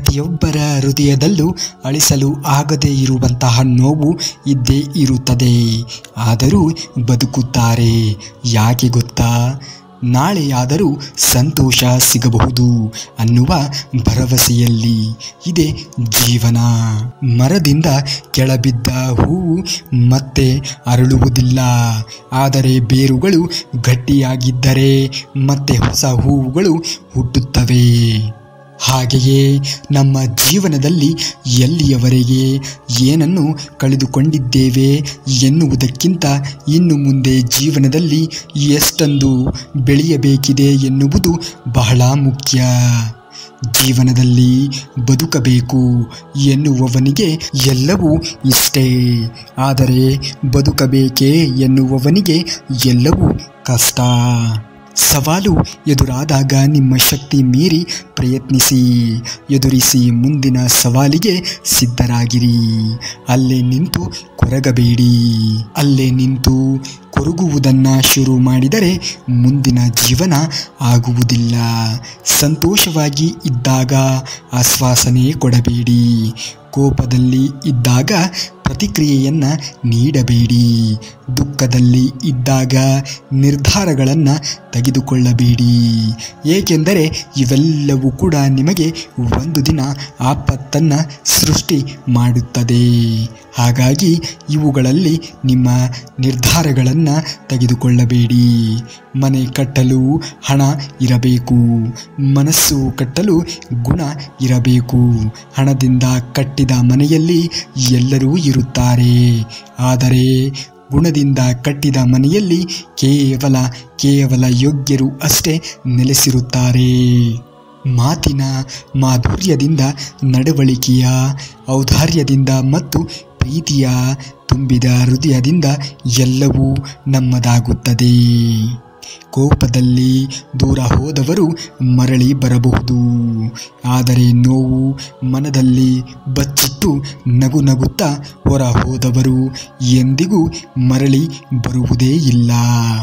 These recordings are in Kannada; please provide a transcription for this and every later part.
ಪ್ರತಿಯೊಬ್ಬರ ಹೃದಯದಲ್ಲೂ ಅಳಿಸಲು ಆಗದೇ ಇರುವಂತಹ ನೋವು ಇದ್ದೇ ಇರುತ್ತದೆ. ಆದರೂ ಬದುಕುತ್ತಾರೆ. ಯಾಕೆ ಗೊತ್ತಾ? ನಾಳೆಯಾದರೂ ಸಂತೋಷ ಸಿಗಬಹುದು ಅನ್ನುವ ಭರವಸೆಯಲ್ಲಿ. ಇದೇ ಜೀವನ. ಮರದಿಂದ ಕೆಳಬಿದ್ದ ಹೂವು ಮತ್ತೆ ಅರಳುವುದಿಲ್ಲ. ಆದರೆ ಬೇರುಗಳು ಗಟ್ಟಿಯಾಗಿದ್ದರೆ ಮತ್ತೆ ಹೊಸ ಹೂವುಗಳು ಹುಟ್ಟುತ್ತವೆ. ಹಾಗೆಯೇ ನಮ್ಮ ಜೀವನದಲ್ಲಿ ಎಲ್ಲಿಯವರೆಗೆ ಏನನ್ನು ಕಳೆದುಕೊಂಡಿದ್ದೇವೆ ಎನ್ನುವುದಕ್ಕಿಂತ ಇನ್ನು ಮುಂದೆ ಜೀವನದಲ್ಲಿ ಎಷ್ಟೊಂದು ಬೆಳೆಯಬೇಕಿದೆ ಎನ್ನುವುದು ಬಹಳ ಮುಖ್ಯ. ಜೀವನದಲ್ಲಿ ಬದುಕಬೇಕು ಎನ್ನುವವನಿಗೆ ಎಲ್ಲವೂ ಇಷ್ಟೇ. ಆದರೆ ಬದುಕಬೇಕೇ ಎನ್ನುವವನಿಗೆ ಎಲ್ಲವೂ ಕಷ್ಟ. ಸವಾಲು ಎದುರಾದಾಗ ನಿಮ್ಮ ಶಕ್ತಿ ಮೀರಿ ಪ್ರಯತ್ನಿಸಿ, ಎದುರಿಸಿ ಮುಂದಿನ ಸವಾಲಿಗೆ ಸಿದ್ಧರಾಗಿರಿ. ಅಲ್ಲೇ ನಿಂತು ಕೊರಗಬೇಡಿ. ಅಲ್ಲೇ ನಿಂತು ಕೊರಗುವುದನ್ನು ಶುರು ಮಾಡಿದರೆ ಮುಂದಿನ ಜೀವನ ಆಗುವುದಿಲ್ಲ. ಸಂತೋಷವಾಗಿ ಇದ್ದಾಗ ಆಶ್ವಾಸನೆ ಕೊಡಬೇಡಿ. ಕೋಪದಲ್ಲಿ ಇದ್ದಾಗ ಪ್ರತಿಕ್ರಿಯೆಯನ್ನು ನೀಡಬೇಡಿ. ದುಃಖದಲ್ಲಿ ಇದ್ದಾಗ ನಿರ್ಧಾರಗಳನ್ನು ತೆಗೆದುಕೊಳ್ಳಬೇಡಿ. ಏಕೆಂದರೆ ಇವೆಲ್ಲವೂ ಕೂಡ ನಿಮಗೆ ಒಂದು ದಿನ ಆಪತ್ತನ್ನು ಸೃಷ್ಟಿ ಮಾಡುತ್ತದೆ. ಹಾಗಾಗಿ ಇವುಗಳಲ್ಲಿ ನಿಮ್ಮ ನಿರ್ಧಾರಗಳನ್ನು ತೆಗೆದುಕೊಳ್ಳಬೇಡಿ. ಮನೆ ಕಟ್ಟಲು ಹಣ ಇರಬೇಕು, ಮನಸ್ಸು ಕಟ್ಟಲು ಗುಣ ಇರಬೇಕು. ಹಣದಿಂದ ಕಟ್ಟಿದ ಮನೆಯಲ್ಲಿ ಎಲ್ಲರೂ ಇರುತ್ತಾರೆ. ಆದರೆ ಗುಣದಿಂದ ಕಟ್ಟಿದ ಮನೆಯಲ್ಲಿ ಕೇವಲ ಯೋಗ್ಯರು ಅಷ್ಟೇ ನೆಲೆಸಿರುತ್ತಾರೆ. ಮಾತಿನ ಮಾಧುರ್ಯದಿಂದ, ನಡವಳಿಕೆಯ ಔದಾರ್ಯದಿಂದ ಮತ್ತು ಪ್ರೀತಿಯ ತುಂಬಿದ ಹೃದಯದಿಂದ ಎಲ್ಲವೂ ನಮ್ಮದಾಗುತ್ತದೆ. ಕೋಪದಲ್ಲಿ ದೂರ ಹೋದವರು ಮರಳಿ ಬರಬಹುದು. ಆದರೆ ನೋವು ಮನದಲ್ಲಿ ಬಚ್ಚಿಟ್ಟು ನಗುತ್ತಾ ಹೊರ ಹೋದವರು ಎಂದಿಗೂ ಮರಳಿ ಬರುವುದೇ ಇಲ್ಲ.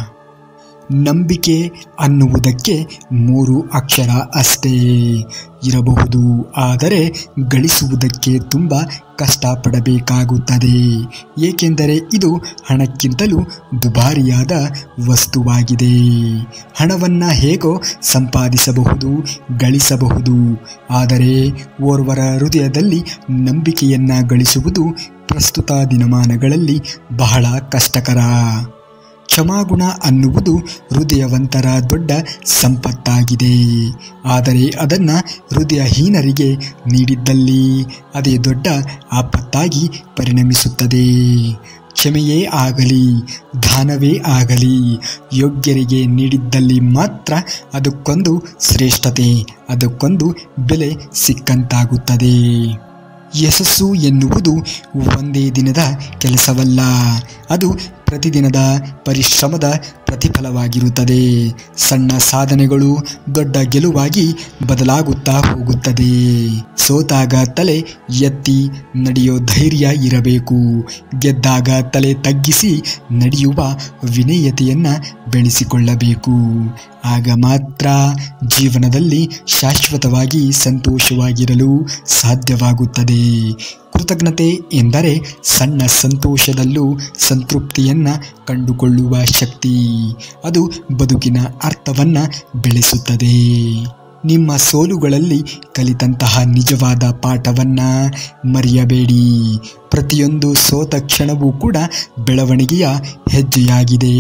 ನಂಬಿಕೆ ಅನ್ನುವುದಕ್ಕೆ 3 ಅಕ್ಷರ ಅಷ್ಟೇ ಇರಬಹುದು. ಆದರೆ ಗಳಿಸುವುದಕ್ಕೆ ತುಂಬ ಕಷ್ಟಪಡಬೇಕಾಗುತ್ತದೆ. ಏಕೆಂದರೆ ಇದು ಹಣಕ್ಕಿಂತಲೂ ದುಬಾರಿಯಾದ ವಸ್ತುವಾಗಿದೆ. ಹಣವನ್ನು ಹೇಗೋ ಸಂಪಾದಿಸಬಹುದು, ಗಳಿಸಬಹುದು. ಆದರೆ ಓರ್ವರ ಹೃದಯದಲ್ಲಿ ನಂಬಿಕೆಯನ್ನು ಗಳಿಸುವುದು ಪ್ರಸ್ತುತ ದಿನಮಾನಗಳಲ್ಲಿ ಬಹಳ ಕಷ್ಟಕರ. ಕ್ಷಮಾಗುಣ ಅನ್ನುವುದು ಹೃದಯವಂತರ ದೊಡ್ಡ ಸಂಪತ್ತಾಗಿದೆ. ಆದರೆ ಅದನ್ನು ಹೃದಯಹೀನರಿಗೆ ನೀಡಿದ್ದಲ್ಲಿ ಅದೇ ದೊಡ್ಡ ಆಪತ್ತಾಗಿ ಪರಿಣಮಿಸುತ್ತದೆ. ಕ್ಷಮೆಯೇ ಆಗಲಿ, ದಾನವೇ ಆಗಲಿ, ಯೋಗ್ಯರಿಗೆ ನೀಡಿದ್ದಲ್ಲಿ ಮಾತ್ರ ಅದಕ್ಕೊಂದು ಶ್ರೇಷ್ಠತೆ, ಅದಕ್ಕೊಂದು ಬೆಲೆ ಸಿಕ್ಕಂತಾಗುತ್ತದೆ. ಯಶಸ್ಸು ಎನ್ನುವುದು ಒಂದೇ ದಿನದ ಕೆಲಸವಲ್ಲ. ಅದು ಪ್ರತಿದಿನದ ಪರಿಶ್ರಮದ ಪ್ರತಿಫಲವಾಗಿರುತ್ತದೆ. ಸಣ್ಣ ಸಾಧನೆಗಳು ದೊಡ್ಡ ಗೆಲುವಾಗಿ ಬದಲಾಗುತ್ತಾ ಹೋಗುತ್ತದೆ. ಸೋತಾಗ ತಲೆ ಎತ್ತಿ ನಡೆಯೋ ಧೈರ್ಯ ಇರಬೇಕು. ಗೆದ್ದಾಗ ತಲೆ ತಗ್ಗಿಸಿ ನಡೆಯುವ ವಿನಯತೆಯನ್ನು ಬೆಳೆಸಿಕೊಳ್ಳಬೇಕು. ಆಗ ಮಾತ್ರ ಜೀವನದಲ್ಲಿ ಶಾಶ್ವತವಾಗಿ ಸಂತೋಷವಾಗಿರಲು ಸಾಧ್ಯವಾಗುತ್ತದೆ. ಕೃತಜ್ಞತೆ ಎಂದರೆ ಸಣ್ಣ ಸಂತೋಷದಲ್ಲೂ ಸಂತೃಪ್ತಿಯನ್ನು ಕಂಡುಕೊಳ್ಳುವ ಶಕ್ತಿ. ಅದು ಬದುಕಿನ ಅರ್ಥವನ್ನು ಬೆಳೆಸುತ್ತದೆ. ನಿಮ್ಮ ಸೋಲುಗಳಲ್ಲಿ ಕಲಿತಂತಹ ನಿಜವಾದ ಪಾಠವನ್ನು ಮರೆಯಬೇಡಿ. ಪ್ರತಿಯೊಂದು ಸೋತ ಕ್ಷಣವೂ ಕೂಡ ಬೆಳವಣಿಗೆಯ ಹೆಜ್ಜೆಯಾಗಿದೆ.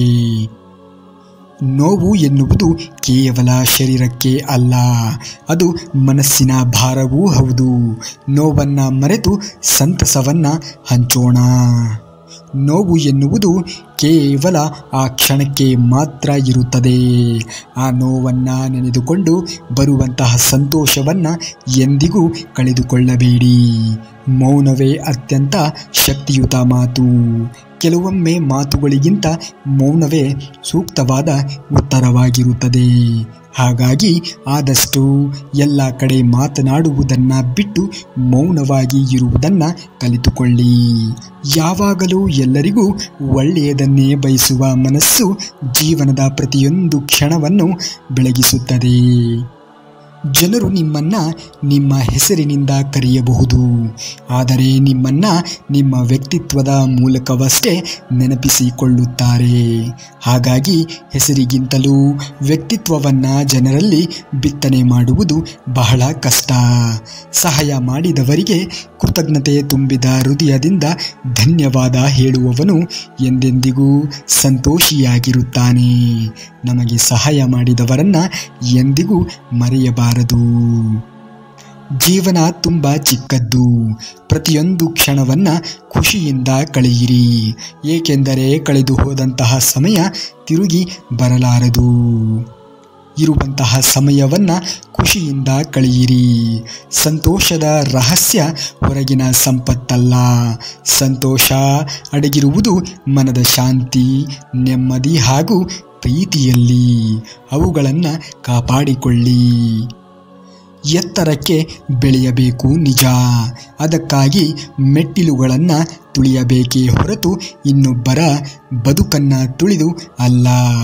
ನೋವು ಎನ್ನುವುದು ಕೇವಲ ಶರೀರಕ್ಕೆ ಅಲ್ಲ, ಅದು ಮನಸ್ಸಿನ ಭಾರವೂ ಹೌದು. ನೋವನ್ನು ಮರೆತು ಸಂತಸವನ್ನು ಹಂಚೋಣ. ನೋವು ಎನ್ನುವುದು ಕೇವಲ ಆ ಕ್ಷಣಕ್ಕೆ ಮಾತ್ರ ಇರುತ್ತದೆ. ಆ ನೋವನ್ನು ನೆನೆದುಕೊಂಡು ಬರುವಂತಹ ಸಂತೋಷವನ್ನು ಎಂದಿಗೂ ಕಳೆದುಕೊಳ್ಳಬೇಡಿ. ಮೌನವೇ ಅತ್ಯಂತ ಶಕ್ತಿಯುತ ಮಾತು. ಕೆಲವೊಮ್ಮೆ ಮಾತುಗಳಿಗಿಂತ ಮೌನವೇ ಸೂಕ್ತವಾದ ಉತ್ತರವಾಗಿರುತ್ತದೆ. ಹಾಗಾಗಿ ಆದಷ್ಟು ಎಲ್ಲ ಕಡೆ ಮಾತನಾಡುವುದನ್ನು ಬಿಟ್ಟು ಮೌನವಾಗಿ ಇರುವುದನ್ನು ಕಲಿತುಕೊಳ್ಳಿ. ಯಾವಾಗಲೂ ಎಲ್ಲರಿಗೂ ಒಳ್ಳೆಯದನ್ನೇ ಬಯಸುವ ಮನಸ್ಸು ಜೀವನದ ಪ್ರತಿಯೊಂದು ಕ್ಷಣವನ್ನು ಬೆಳಗಿಸುತ್ತದೆ. ಜನರು ನಿಮ್ಮನ್ನ ನಿಮ್ಮ ಹೆಸರಿನಿಂದ ಕರೆಯಬಹುದು, ಆದರೆ ನಿಮ್ಮನ್ನ ನಿಮ್ಮ ವ್ಯಕ್ತಿತ್ವದ ಮೂಲಕವಷ್ಟೇ ನೆನಪಿಸಿಕೊಳ್ಳುತ್ತಾರೆ. ಹಾಗಾಗಿ ಹೆಸರಿಗಿಂತಲೂ ವ್ಯಕ್ತಿತ್ವವನ್ನ ಜನರಲ್ಲಿ ಬಿತ್ತನೆ ಮಾಡುವುದು ಬಹಳ ಕಷ್ಟ. ಸಹಾಯ ಮಾಡಿದವರಿಗೆ ಕೃತಜ್ಞತೆ ತುಂಬಿದ ಹೃದಯದಿಂದ ಧನ್ಯವಾದ ಹೇಳುವವನು ಎಂದೆಂದಿಗೂ ಸಂತೋಷಿಯಾಗಿರುತ್ತಾನೆ. ನಮಗೆ ಸಹಾಯ ಮಾಡಿದವರನ್ನ ಎಂದಿಗೂ ಮರೆಯಬಾರದು. ಜೀವನ ತುಂಬ ಚಿಕ್ಕದ್ದು. ಪ್ರತಿಯೊಂದು ಕ್ಷಣವನ್ನ ಖುಷಿಯಿಂದ ಕಳೆಯಿರಿ, ಏಕೆಂದರೆ ಕಳೆದು ಹೋದಂತಹ ಸಮಯ ತಿರುಗಿ ಬರಲಾರದು. ಇರುವಂತಹ ಸಮಯವನ್ನ ಖುಷಿಯಿಂದ ಕಳೆಯಿರಿ. ಸಂತೋಷದ ರಹಸ್ಯ ಹೊರಗಿನ ಸಂಪತ್ತಲ್ಲ, ಸಂತೋಷ ಅಡಗಿರುವುದು ಮನದ ಶಾಂತಿ, ನೆಮ್ಮದಿ ಹಾಗೂ ಪ್ರೀತಿಯಲ್ಲಿ. ಅವುಗಳನ್ನು ಕಾಪಾಡಿಕೊಳ್ಳಿ. ಎತ್ತರಕ್ಕೆ ಬೆಳೆಯಬೇಕು ನಿಜ, ಅದಕ್ಕಾಗಿ ಮೆಟ್ಟಿಲುಗಳನ್ನು ತುಳಿಯಬೇಕೇ ಹೊರತು ಇನ್ನೊಬ್ಬರ ಬದುಕನ್ನು ತುಳಿದು ಅಲ್ಲ.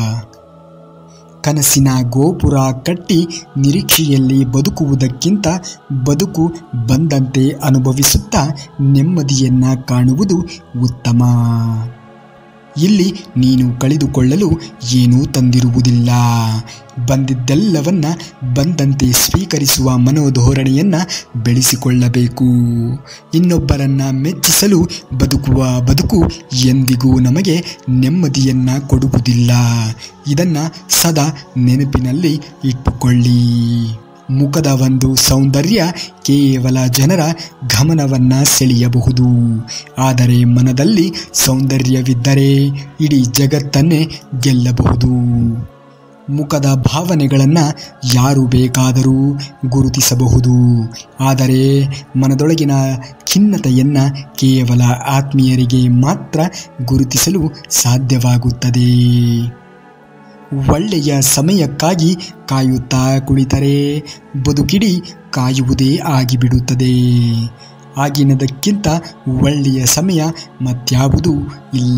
ಕನಸಿನ ಗೋಪುರ ಕಟ್ಟಿ ನಿರೀಕ್ಷೆಯಲ್ಲಿ ಬದುಕುವುದಕ್ಕಿಂತ ಬದುಕು ಬಂದಂತೆ ಅನುಭವಿಸುತ್ತಾ ನೆಮ್ಮದಿಯನ್ನು ಕಾಣುವುದು ಉತ್ತಮ. ಇಲ್ಲಿ ನೀನು ಕಳೆದುಕೊಳ್ಳಲು ಏನೂ ತಂದಿರುವುದಿಲ್ಲ. ಬಂದಿದ್ದೆಲ್ಲವನ್ನ ಬಂದಂತೆ ಸ್ವೀಕರಿಸುವ ಮನೋಧೋರಣೆಯನ್ನು ಬೆಳೆಸಿಕೊಳ್ಳಬೇಕು. ಇನ್ನೊಬ್ಬರನ್ನ ಮೆಚ್ಚಿಸಲು ಬದುಕುವ ಬದುಕು ಎಂದಿಗೂ ನಮಗೆ ನೆಮ್ಮದಿಯನ್ನು ಕೊಡುವುದಿಲ್ಲ. ಇದನ್ನು ಸದಾ ನೆನಪಿನಲ್ಲಿ ಇಟ್ಟುಕೊಳ್ಳಿ. ಮುಖದ ಒಂದು ಸೌಂದರ್ಯ ಕೇವಲ ಜನರ ಗಮನವನ್ನು ಸೆಳೆಯಬಹುದು, ಆದರೆ ಮನದಲ್ಲಿ ಸೌಂದರ್ಯವಿದ್ದರೆ ಇಡೀ ಜಗತ್ತನ್ನೇ ಗೆಲ್ಲಬಹುದು. ಮುಖದ ಭಾವನೆಗಳನ್ನು ಯಾರು ಬೇಕಾದರೂ ಗುರುತಿಸಬಹುದು, ಆದರೆ ಮನದೊಳಗಿನ ಖಿನ್ನತೆಯನ್ನು ಕೇವಲ ಆತ್ಮೀಯರಿಗೆ ಮಾತ್ರ ಗುರುತಿಸಲು ಸಾಧ್ಯವಾಗುತ್ತದೆ. ಒಳ್ಳೆಯ ಸಮಯಕ್ಕಾಗಿ ಕಾಯುತ್ತಾ ಕುಳಿತರೆ ಬದುಕಿಡೀ ಕಾಯುವುದೇ ಆಗಿಬಿಡುತ್ತದೆ. ಆಗಿನದಕ್ಕಿಂತ ಒಳ್ಳೆಯ ಸಮಯ ಮತ್ಯಾವುದೂ ಇಲ್ಲ.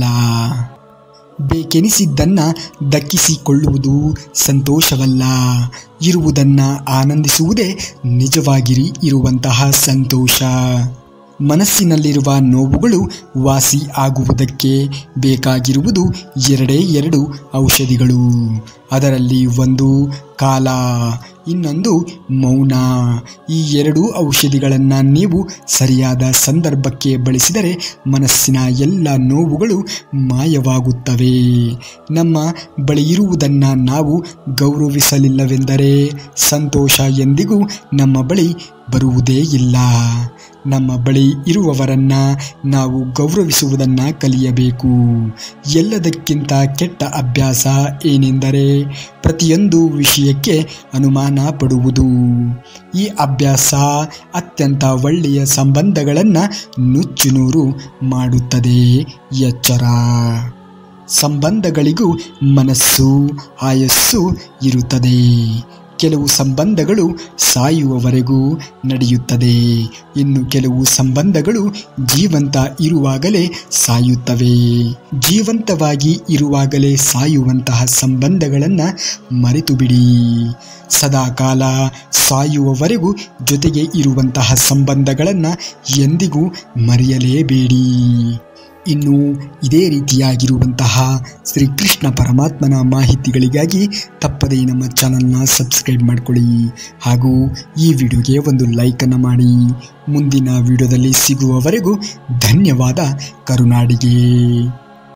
ಬೇಕೆನಿಸಿದ್ದನ್ನು ದಕ್ಕಿಸಿಕೊಳ್ಳುವುದು ಸಂತೋಷವಲ್ಲ, ಇರುವುದನ್ನು ಆನಂದಿಸುವುದೇ ನಿಜವಾಗಿ ಇರುವಂತಹ ಸಂತೋಷ. ಮನಸ್ಸಿನಲ್ಲಿರುವ ನೋವುಗಳು ವಾಸಿ ಆಗುವುದಕ್ಕೆ ಬೇಕಾಗಿರುವುದು ಎರಡು ಔಷಧಿಗಳು. ಅದರಲ್ಲಿ ಒಂದು ಕಾಲ, ಇನ್ನೊಂದು ಮೌನ. ಈ ಎರಡೂ ಔಷಧಿಗಳನ್ನು ನೀವು ಸರಿಯಾದ ಸಂದರ್ಭಕ್ಕೆ ಬಳಸಿದರೆ ಮನಸ್ಸಿನ ಎಲ್ಲ ನೋವುಗಳು ಮಾಯವಾಗುತ್ತವೆ. ನಮ್ಮ ಬಳಿ ಇರುವುದನ್ನು ನಾವು ಗೌರವಿಸಲಿಲ್ಲವೆಂದರೆ ಸಂತೋಷ ಎಂದಿಗೂ ನಮ್ಮ ಬಳಿ ಬರುವುದೇ ಇಲ್ಲ. ನಮ್ಮ ಬಳಿ ಇರುವವರನ್ನ ನಾವು ಗೌರವಿಸುವುದನ್ನು ಕಲಿಯಬೇಕು. ಎಲ್ಲದಕ್ಕಿಂತ ಕೆಟ್ಟ ಅಭ್ಯಾಸ ಏನೆಂದರೆ ಪ್ರತಿಯೊಂದು ವಿಷಯಕ್ಕೆ ಅನುಮಾನ ಪಡುವುದು. ಈ ಅಭ್ಯಾಸ ಅತ್ಯಂತ ಒಳ್ಳೆಯ ಸಂಬಂಧಗಳನ್ನು ನುಚ್ಚುನೂರು ಮಾಡುತ್ತದೆ. ಎಚ್ಚರ. ಸಂಬಂಧಗಳಿಗೂ ಮನಸ್ಸು, ಆಯಸ್ಸು ಇರುತ್ತದೆ. ಕೆಲವು ಸಂಬಂಧಗಳು ಸಾಯುವವರೆಗೂ ನಡೆಯುತ್ತದೆ, ಇನ್ನು ಕೆಲವು ಸಂಬಂಧಗಳು ಜೀವಂತ ಇರುವಾಗಲೇ ಸಾಯುತ್ತವೆ. ಜೀವಂತವಾಗಿ ಇರುವಾಗಲೇ ಸಾಯುವಂತಹ ಸಂಬಂಧಗಳನ್ನು ಮರೆತು ಬಿಡಿ. ಸದಾಕಾಲ ಸಾಯುವವರೆಗೂ ಜೊತೆಗೆ ಇರುವಂತಹ ಸಂಬಂಧಗಳನ್ನು ಎಂದಿಗೂ ಮರೆಯಲೇಬೇಡಿ. ಇನ್ನು ಇದೇ ರೀತಿಯಾಗಿರುವಂತಹ ಶ್ರೀಕೃಷ್ಣ ಪರಮಾತ್ಮನ ಮಾಹಿತಿಗಳಿಗಾಗಿ ತಪ್ಪದೇ ನಮ್ಮ ಚಾನಲ್ನ ಸಬ್ಸ್ಕ್ರೈಬ್ ಮಾಡಿಕೊಳ್ಳಿ ಹಾಗೂ ಈ ವಿಡಿಯೋಗೆ ಒಂದು ಲೈಕನ್ನು ಮಾಡಿ. ಮುಂದಿನ ವಿಡಿಯೋದಲ್ಲಿ ಸಿಗುವವರೆಗೂ ಧನ್ಯವಾದ. ಕರುನಾಡಿಗೆ.